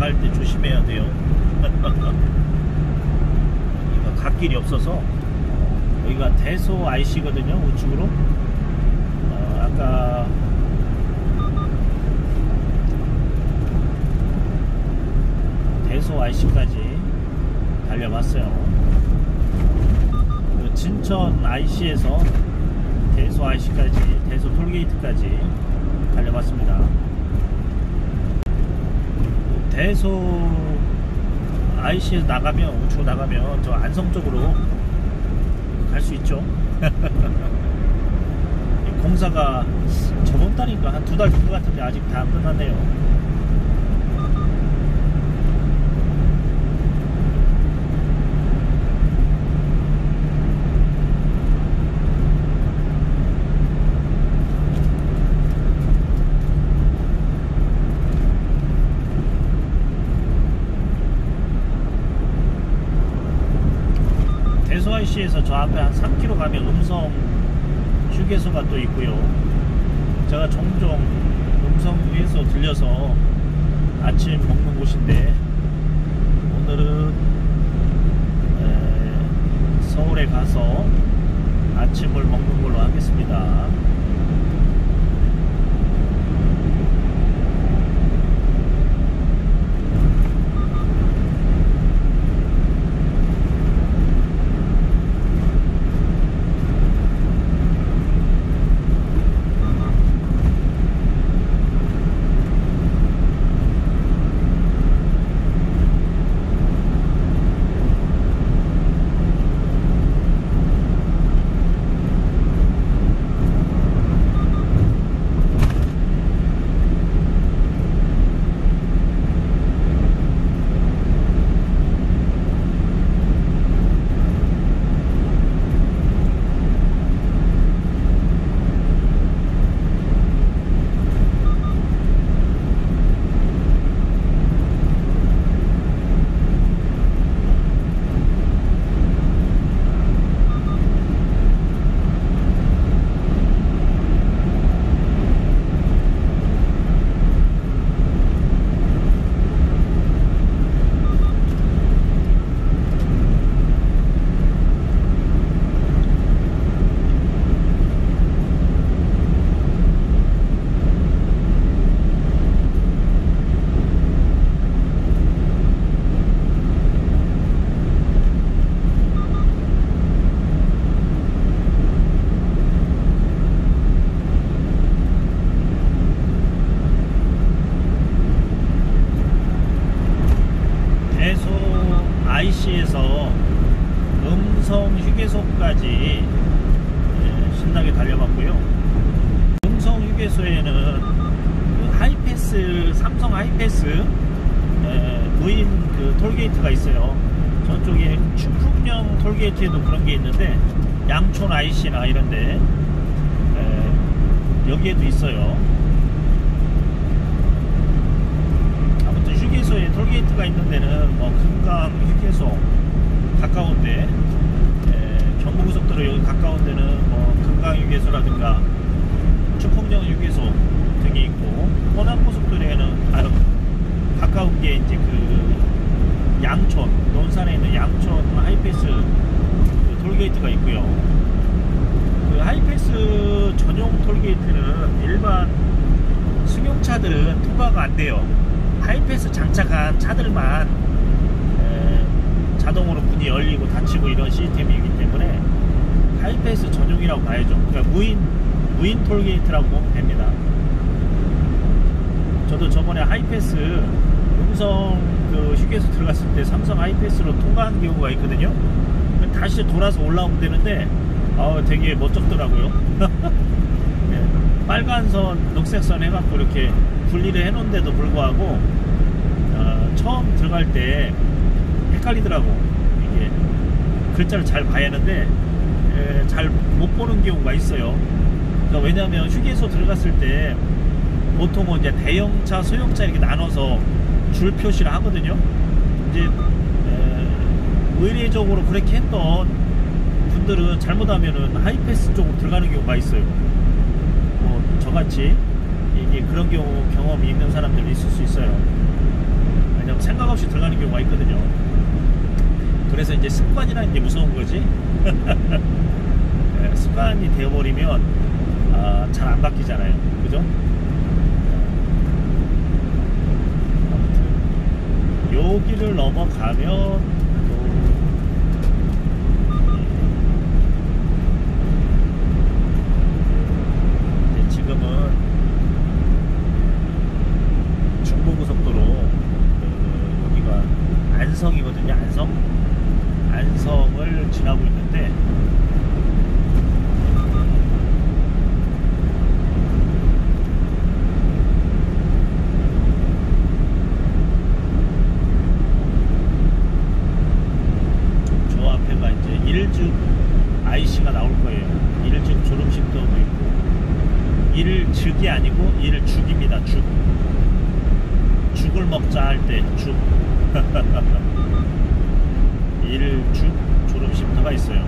지나갈 때 조심해야 돼요. 여기가 갓길이 없어서. 여기가 대소 아이씨거든요. 우측으로. 어, 아까 대소 아이씨까지 달려봤어요. 진천 아이씨에서 대소 아이씨까지, 대소 톨게이트까지 달려봤습니다. 대소 아이씨에서 나가면, 우측으로 나가면 저 안성 쪽으로 갈 수 있죠. 공사가 저번 달인가 한 두 달 된 것 같은데 아직 다 안 끝났네요. 대소 아이씨에서 저 앞에 한 삼 킬로미터 가면 음성 휴게소가 또 있고요. 제가 종종 음성 휴게소 들려서 아침 먹는 곳인데, 오늘은 에, 서울에 가서 아침을 먹는 걸로 하겠습니다. 아이씨에서 음성 휴게소까지 예, 신나게 달려봤고요. 음성 휴게소에는 그 하이패스, 삼성 하이패스 예, 무인 그 톨게이트가 있어요. 저쪽에 추풍령 톨게이트에도 그런 게 있는데, 양촌 아이씨나 이런데 예, 여기에도 있어요. 휴게소에 톨게이트가 있는 데는 뭐 금강 휴게소 가까운데, 에, 경부고속도로 여기 가까운 데는 뭐 금강 휴게소라든가 추풍령 휴게소 등이 있고, 호남고속도로에는 아, 가까운 게 이제 그 양촌, 논산에 있는 양촌 하이패스 그 톨게이트가 있고요. 그 하이패스 전용 톨게이트는 일반 승용차들은 통과가 안 돼요. 하이패스 장착한 차들만 에, 자동으로 문이 열리고 닫히고 이런 시스템이기 때문에 하이패스 전용이라고 봐야죠. 그러니까 무인 무인 톨게이트라고 보면 됩니다. 저도 저번에 하이패스 음성 그 휴게소 들어갔을 때 삼성 하이패스로 통과한 경우가 있거든요. 다시 돌아서 올라오면 되는데 아, 되게 멋쩍더라고요. 네, 빨간 선, 녹색 선 해갖고 이렇게 분리를 해놓은데도 불구하고 어, 처음 들어갈 때 헷갈리더라고. 이게 글자를 잘 봐야 하는데 잘 못 보는 경우가 있어요. 그러니까 왜냐하면 휴게소 들어갔을 때 보통은 이제 대형차, 소형차 이렇게 나눠서 줄 표시를 하거든요. 이제 에, 의례적으로 그렇게 했던 분들은 잘못하면은 하이패스 쪽으로 들어가는 경우가 있어요. 뭐 저같이 이게 그런 경우 경험이 있는 사람들이 있을 수 있어요. 왜냐면 들어가면 생각 없이 들어가는 경우가 있거든요. 그래서 이제 습관이라는 게 무서운 거지. 네, 습관이 되어버리면 아, 잘 안 바뀌잖아요. 그죠? 아무튼 여기를 넘어가면 지금은 중부고속도로 그 여기가 안성이거든요. 안성 안성을 지나고 있는데 저 앞에가 이제 일죽 아이씨가 나올 거예요. 일죽 졸음쉼터도 있고, 일즉이 아니고 일죽입니다. 죽. 죽을 먹자 할 때 죽. 일죽 졸음쉼터가 있어요.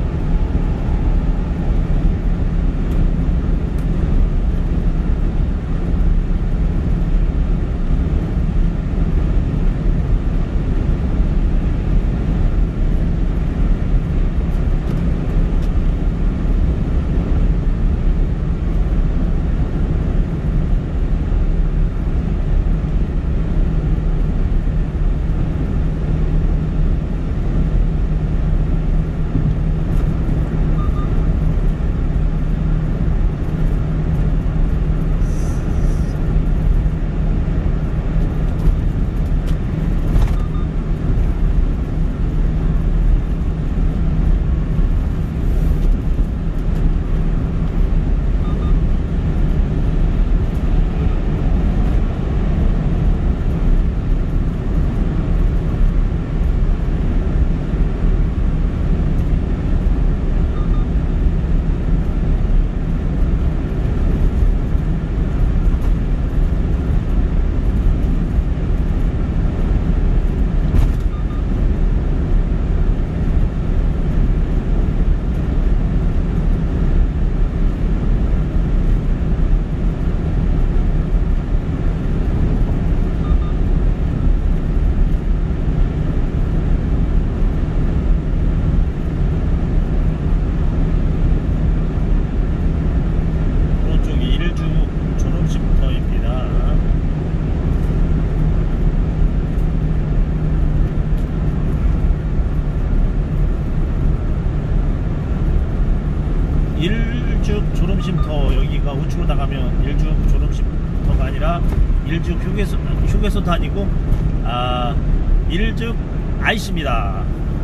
일죽 졸음쉼터, 여기가 우측으로 나가면 일죽 졸음쉼터가 아니라 일죽 휴게소, 휴게소도 아니고 아 일죽 아이씨입니다.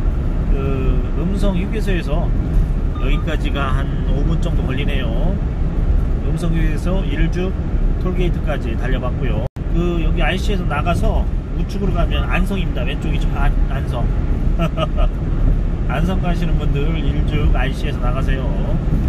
그 음성 휴게소에서 여기까지가 한 오 분 정도 걸리네요. 음성 휴게소 일죽 톨게이트까지 달려봤고요. 그 여기 아이씨에서 나가서 우측으로 가면 안성입니다. 왼쪽이 좀 안, 안성. 안성 가시는 분들 일죽 아이씨에서 나가세요.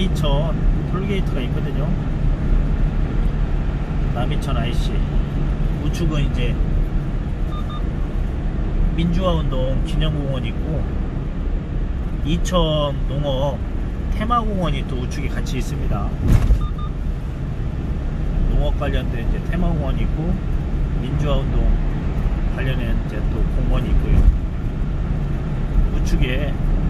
남이천 톨게이트가 있거든요. 남이천 아이씨 우측은 이제 민주화운동 기념공원이 있고 이천 농업 테마공원이 또 우측에 같이 있습니다. 농업 관련된 이제 테마공원이 있고 민주화운동 관련된 이제 또 공원이 있고요. 우측에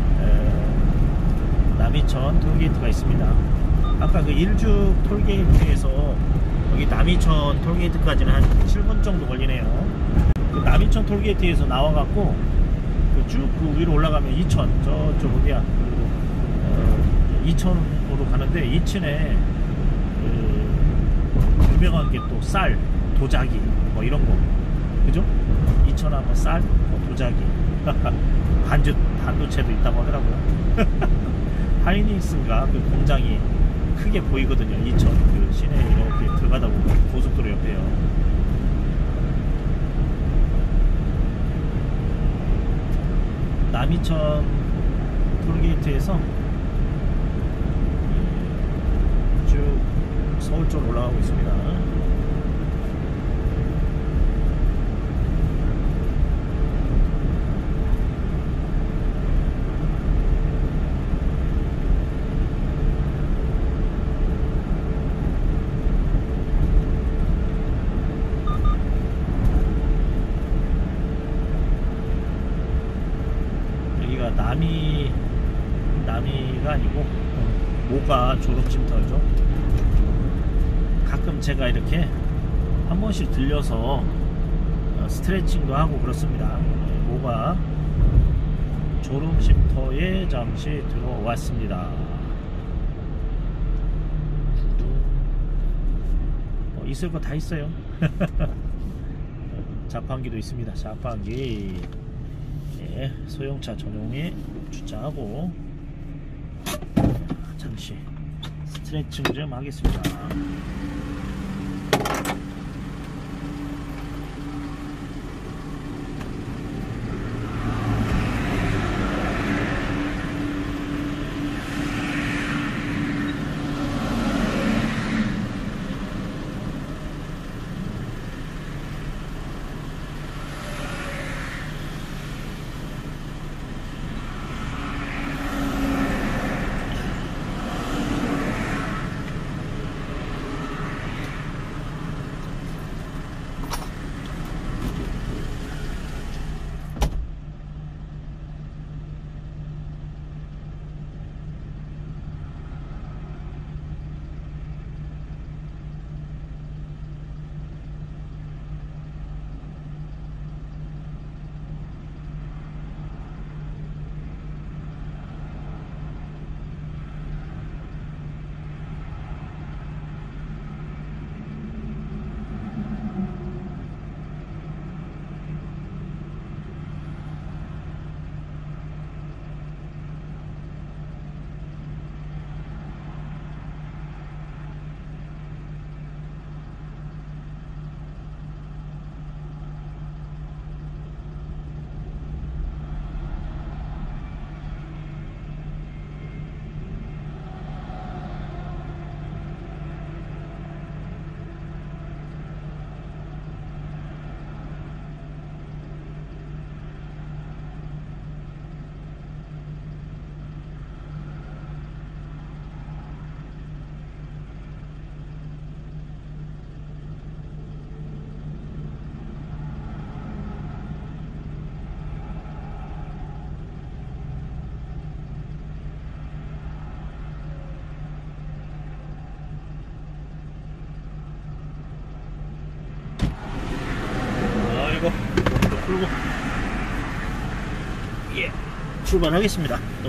남이천 톨게이트가 있습니다. 아까 그 일죽 톨게이트에서 여기 남이천 톨게이트까지는 한 칠 분 정도 걸리네요. 그 남이천 톨게이트에서 나와갖고 그 쭉 그 위로 올라가면 이천, 저쪽 어디야 그, 어, 이천으로 가는데 이천에 그 유명한 게 또 쌀, 도자기 뭐 이런 거 그죠? 이천하면 쌀, 뭐 도자기 반주, 반도체도 있다고 하더라고요. 하이닉스인가 그 공장이 크게 보이거든요. 이천 그 시내에 이렇게 들어가다 보면 고속도로 옆에요. 남이천 톨게이트에서 쭉 서울 쪽으로 올라가고 있습니다. 남이 남이가 아니고 모가 졸업쉼터죠. 가끔 제가 이렇게 한 번씩 들려서 스트레칭도 하고 그렇습니다. 모가 졸업쉼터에 잠시 들어왔습니다. 어, 있을 거 다 있어요. 자판기도 있습니다. 자판기. 예, 소형차 전용에 주차하고 잠시 스트레칭 좀 하겠습니다. 풀고 예 출발하겠습니다. 또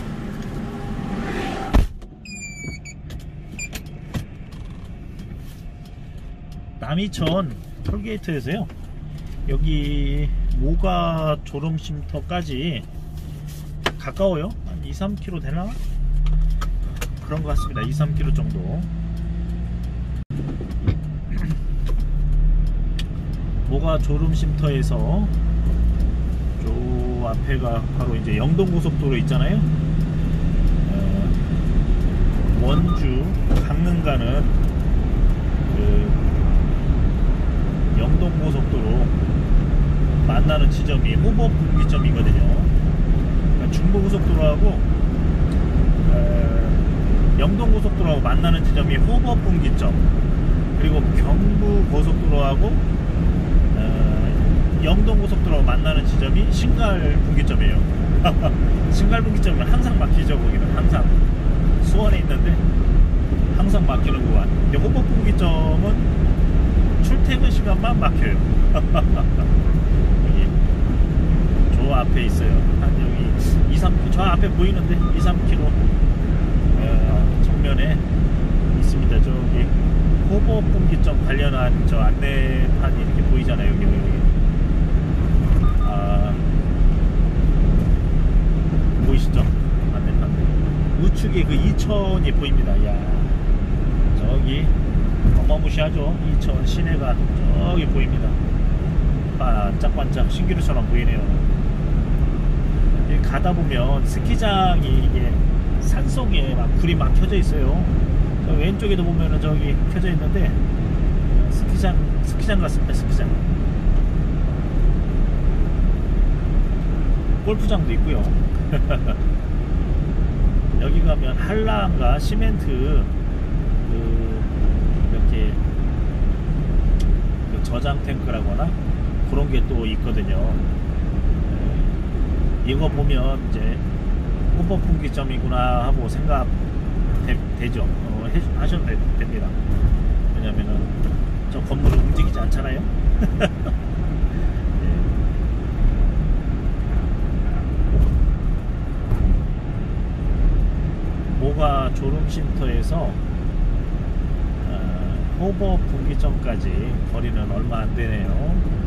남이천 톨게이트에서요 여기 모가 졸음쉼터까지 가까워요. 한 이, 삼 킬로미터 되나? 그런 것 같습니다. 이, 삼 킬로미터 정도. 모가 졸음쉼터에서 저 앞에가 바로 이제 영동고속도로 있잖아요. 어, 원주 강릉가는 그 영동고속도로 만나는 지점이 호법 분기점이거든요. 그러니까 중부고속도로하고 영동고속도로하고 만나는 지점이 호법 분기점, 그리고 경부고속도로하고 영동고속도로하고 만나는 지점이 신갈 분기점이에요. 신갈 분기점은 항상 막히죠. 거기는 항상 수원에 있는데 항상 막히는 구간. 근데 호법 분기점은 출퇴근 시간만 막혀요. 여기 저 앞에 있어요. 한 여기 이, 삼 저 앞에 보이는데 이, 삼 킬로미터 어, 정면에 있습니다. 저기 호법 분기점 관련한 저 안내판이 이렇게 보이잖아요. 여기 여기. 아, 보이시죠? 안내판. 우측에 그 이천이 보입니다. 야, 저기 어마무시하죠. 이천 시내가 저기 보입니다. 반짝반짝 신기루처럼 보이네요. 가다 보면 스키장이 이게 산속에 막 불이 막 켜져 있어요. 저 왼쪽에도 보면은 저기 켜져 있는데 스키장 스키장 같습니다. 스키장. 골프장도 있고요. 여기 가면 한라함과 시멘트 그 이렇게 그 저장 탱크라거나 그런 게 또 있거든요. 네. 이거 보면 이제 호법 분기점이구나 하고 생각 되, 되죠. 어, 해, 하셔도 되, 됩니다. 왜냐면은 저 건물은 움직이지 않잖아요. 모가 졸음쉼터에서 어, 호법 분기점까지 거리는 얼마 안 되네요.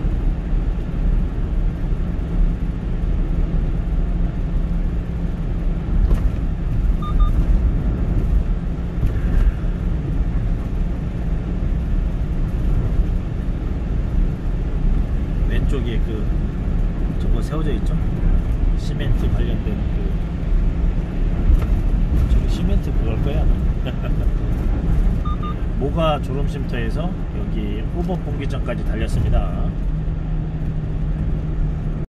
왼쪽에 그 저거 세워져 있죠? 시멘트 관련된 그 시멘트 그걸 거야. 모가 졸음쉼터에서 여기 호법 분기점까지 달렸습니다.